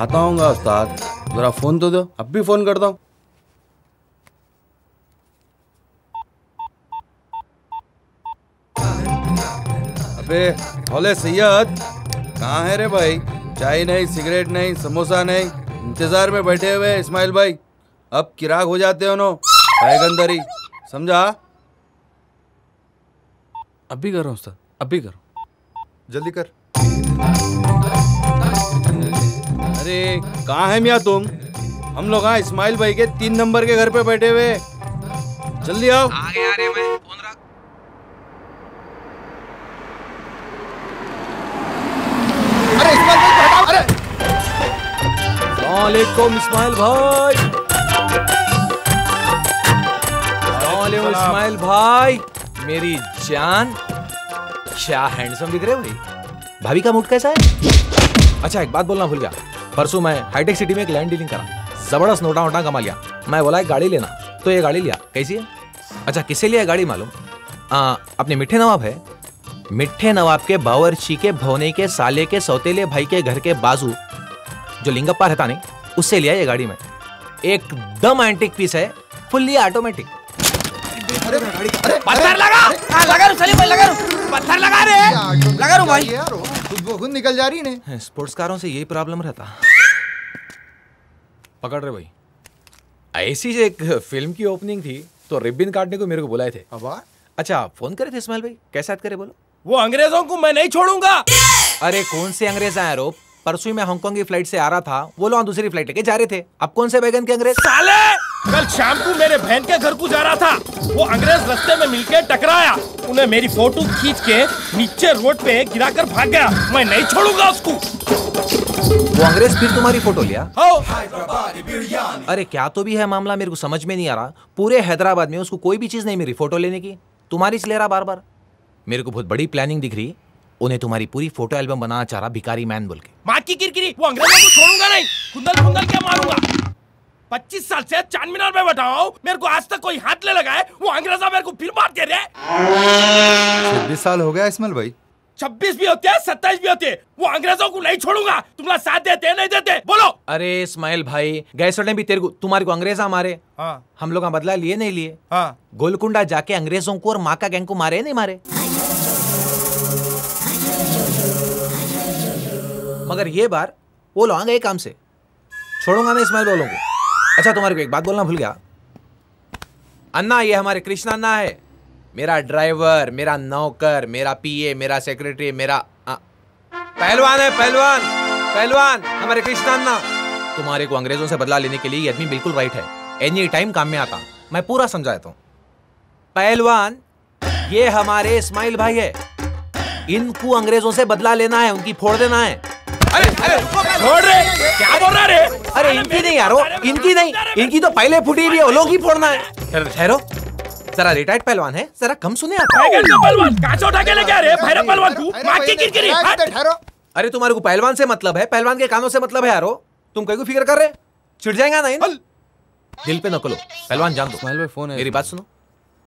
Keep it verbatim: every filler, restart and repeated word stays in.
आता हूँगा उस्ताद, जरा फोन तो दो। अब भी फोन करता हूँ। अबे भोले सैयद, कहाँ है रे भाई? चाय नहीं, सिगरेट नहीं, समोसा नहीं, इंतजार में बैठे हुए इस्माइल भाई। अब किराक हो जाते हो नो पैगंदरी, समझा? अब भी करो उस्ताद, अब भी करो, जल्दी कर। अरे कहाँ है मियाँ तुम? हम लोग हाँ इस्माइल भाई के तीन नंबर के घर पे बैठे हुए, जल्दी आओ। आगे आ रहे मैं, फोन रख। अरे इस्माइल भाई को हटाओ। अरे अस्सलामुअलैकुम इस्माइल भाई। अस्सलामुअलैकुम इस्माइल भाई, मेरी जान। क्या हैंडसम दिख रहे हो भाई। भाभी का मूड कैसा है? अच्छा एक बात बोलना भूल गया, परसों मैं हाईटेक सिटी में एक लैंड डीलिंग करा, जबरदस्त नोटा वोटा कमा लिया। मैं बोला एक गाड़ी लेना, तो ये गाड़ी लिया। कैसी है? अच्छा किससे लिया गाड़ी मालूम? आ, अपने मिठे नवाब है, मिठे नवाब के बावर्ची के भवने के साले के सौतेले भाई के घर के बाजू जो लिंगप्पा रहता नहीं, उससे लिया ये गाड़ी में। एकदम एंटिक पीस है, फुल्ली ऑटोमेटिक। अरे अरे पत्थर लगा, हाँ, लगा रू सलीम भाई, लगा रू, पत्थर लगा रे, लगा रू भाई। यार खुद खुद निकल जा रही है। स्पोर्ट्स कारों से यही प्रॉब्लम रहता। पकड़ रहे भाई। ऐसी जो एक फिल्म की ओपनिंग थी तो रिबन काटने को मेरे को बुलाए थे। अब अच्छा फोन करे थे इस्माइल भाई, कैसे याद करे बोलो? वो अंग्रेजों को मैं नहीं छोड़ूंगा। अरे कौन से अंग्रेज आए रो? परसों मैं हांगकांग की फ्लाइट से आ रहा था, वो लोग दूसरी फ्लाइट लेके जा रहे थे। अब कौन से बैगन के अंग्रेज? साले कल शाम को मेरे बहन के घर को जा रहा था, वो अंग्रेज रास्ते में मिलके टकराया, उन्हें मेरी फोटो खींच के नीचे रोड पे गिराकर भाग गया। मैं नहीं छोड़ूंगा उसको। वो अंग्रेज फिर तुम्हारी फोटो लिया? हो अरे क्या तो भी है मामला, मेरे को समझ में नहीं आ रहा। पूरे हैदराबाद में उसको कोई भी चीज नहीं मेरी फोटो लेने की, तुम्हारी से ले रहा बार बार। मेरे को बहुत बड़ी प्लानिंग दिख रही, उन्हें तुम्हारी पूरी फोटो एल्बम बनाना चाह रहा, भिखारी मैन बोल के। माँ की किरकिरी, वो अंग्रेजों को छोड़ूंगा नहीं, कुंदल कुंदल क्या मारूंगा। पच्चीस साल से चांद मीनार में बैठा हूँ, मेरे को आज तक कोई हाथ ले लगाए, वो अंग्रेजा मेरे को फिर मार दे रहे। छब्बीस साल हो गया इस्माइल भाई। छब्बीस भी होते हैं, सत्ताईस भी होते हैं, वो अंग्रेजों को नहीं छोड़ूंगा। तुमला साथ देते नहीं देते बोलो? अरे इस्माइल भाई, गए सड़े भी तेरे को, तुम्हारे को अंग्रेजा मारे, हाँ। हम लोग बदला लिए नहीं लिए? हाँ। गोलकुंडा जाके अंग्रेजों को और माँ का गैंग को मारे नहीं मारे? मगर ये बार वो लोग गए काम से, छोड़ूंगा ना इस्माइल बोलों को। अच्छा तुम्हारे को एक बात बोलना भूल गया, अन्ना ये हमारे कृष्णा अन्ना है, मेरा ड्राइवर, मेरा नौकर, मेरा पीए, मेरा सेक्रेटरी, मेरा आ, पहलवान है, पहलवान पहलवान हमारे कृष्णा अन्ना। तुम्हारे को अंग्रेजों से बदला लेने के लिए ये आदमी बिल्कुल राइट है, एनी टाइम काम में आता। मैं पूरा समझाता हूँ। पहलवान ये हमारे इस्माइल भाई है, इनको अंग्रेजों से बदला लेना है, उनकी फोड़ देना है। अरे अरे छोड़ रहे, क्या बोल रहा रे? अरे इनकी नहीं यारो, इनकी नहीं, इनकी तो पहले फूटी हुई है, वो लोग ही फोड़ना है। ठहरो जरा, रिटायर्ड पहलवान है, जरा कम सुने आता। पहलवान कहाँ से उठा के लेके आ रहे? भैरव पहलवान को माँ की किरकिरी। अरे तुम्हारे को पहलवान से मतलब है, पहलवान के कानों से मतलब है यारो। तुम कहीं को फिक्र कर रहे, चिढ़ जाएगा ना इन? दिल पे न करो, पहलवान जान दो। इस्माइल भाई फोन है, मेरी बात सुनो,